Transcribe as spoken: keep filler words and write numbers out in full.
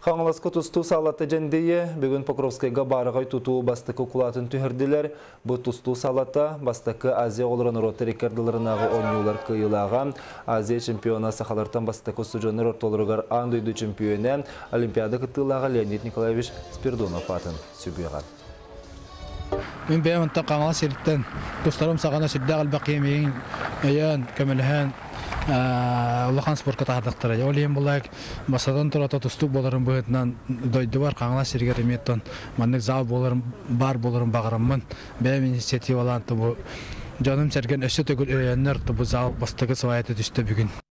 Қаңыласқы тұсту салаты жәндейі бүгін Покровскайға барығай тұту бастықы құлатын түхірділер. Бұл тұсту салата бастықы Азия олырын роты рекордыларынағы ойнулар күйілаған. Азия чемпиона сақалартан бастықы сұжаныр ортолырығар аңдойды чемпионы Олимпиада қытылаға Леонид Николаевич Спирдонов атын сөбеған. Мен бәймінті қаңыла серіттен достарым сағана сүрді қалбақ емейін әйен көміліген Улахан спортқа тағырдықтырады. Ол ең болайық, басадан тұрата тұстық боларын бұғытынан дойды бар, қаңыла сергер еметтен маңнық зал боларын, бар боларын бағырамын. Бәйім инициативаланты бұл. Жаным сәрген өсі төгіл өйенлер бұл зал бастығы сывайаты түсті бүгін.